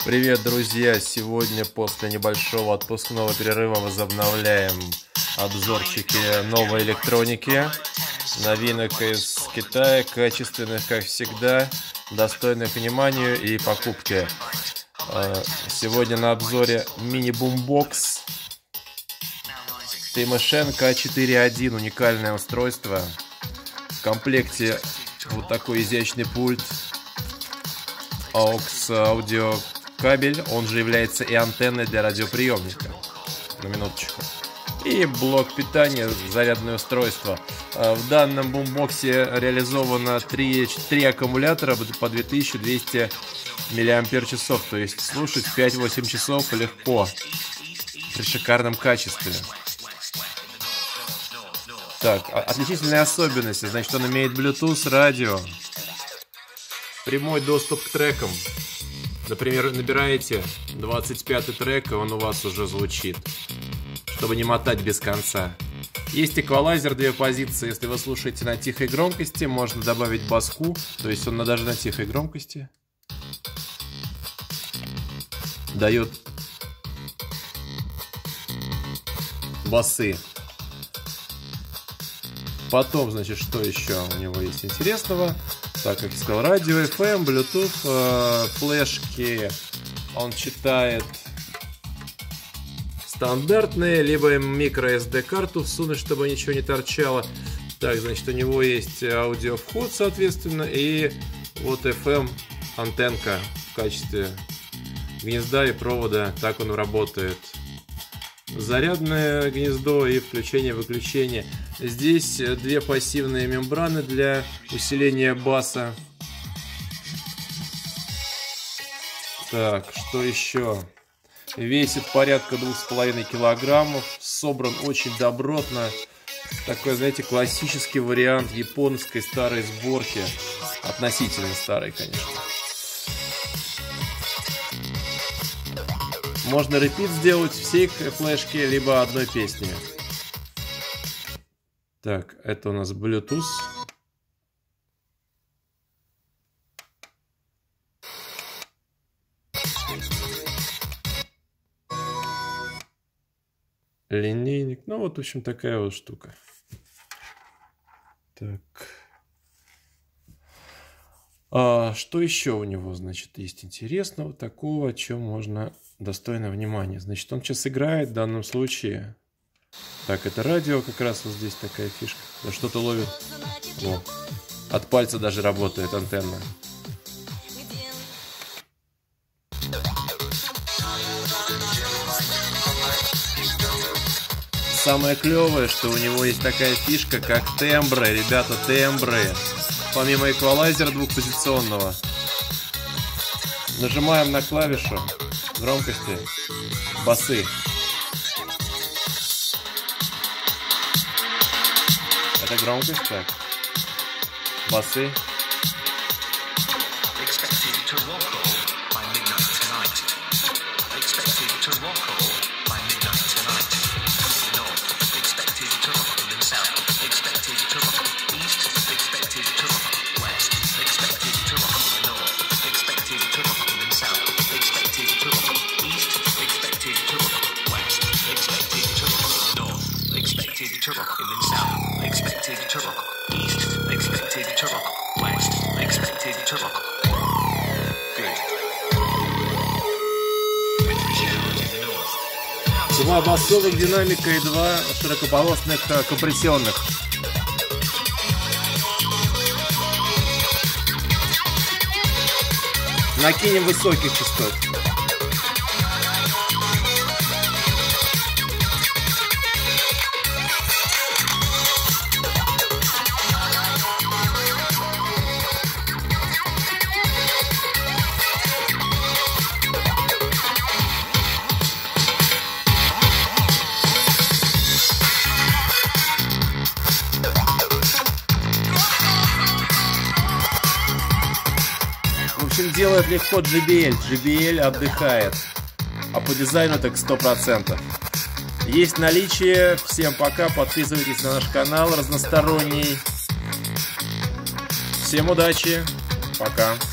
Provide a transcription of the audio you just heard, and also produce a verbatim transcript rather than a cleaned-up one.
Привет, друзья! Сегодня после небольшого отпускного перерыва возобновляем обзорчики новой электроники, новинок из Китая, качественных, как всегда, достойных внимания и покупки. Сегодня на обзоре мини-бумбокс Тимошенко четыре один, уникальное устройство. В комплекте вот такой изящный пульт, эй ю экс аудио кабель, он же является и антенной для радиоприемника. На минуточку. И блок питания, зарядное устройство. В данном бумбоксе реализовано три, три аккумулятора по две тысячи двести миллиампер-часов. То есть слушать пять-восемь часов легко. При шикарном качестве. Так, отличительные особенности. Значит, он имеет Bluetooth, радио, прямой доступ к трекам. Например, набираете двадцать пятый трек, и он у вас уже звучит, чтобы не мотать без конца. Есть эквалайзер, две позиции. Если вы слушаете на тихой громкости, можно добавить баску. То есть он даже на тихой громкости дает басы. Потом, значит, что еще у него есть интересного? Так, как я сказал, радио, эф эм, Bluetooth, э, флешки. Он читает стандартные, либо микро эс ди карту всунуть, чтобы ничего не торчало. Так, значит, у него есть аудиовход, соответственно, и вот эф эм антенка в качестве гнезда и провода. Так он работает. Зарядное гнездо и включение-выключение. Здесь две пассивные мембраны для усиления баса. Так, что еще? Весит порядка двух с половиной килограммов. Собран очень добротно. Такой, знаете, классический вариант японской старой сборки. Относительно старой, конечно. Можно репит сделать всей флешки, либо одной песни. Так, это у нас Bluetooth. Линейник. Ну вот, в общем, такая вот штука. Так. А что еще у него, значит, есть интересного такого, о чем можно достойно внимания? Значит, он сейчас играет в данном случае. Так, это радио, как раз вот здесь такая фишка. Да, что-то ловит. О, от пальца даже работает антенна. Самое клевое, что у него есть такая фишка, как тембры. Ребята, тембры. Помимо эквалайзера двухпозиционного, нажимаем на клавишу громкости, басы. Это громкость, так. Басы. Два басовых динамика и два широкополосных компрессионных. Накинем высоких частот. Делает легко джей би эл. джей би эл отдыхает. А по дизайну так сто процентов. Есть наличие. Всем пока. Подписывайтесь на наш канал разносторонний. Всем удачи. Пока.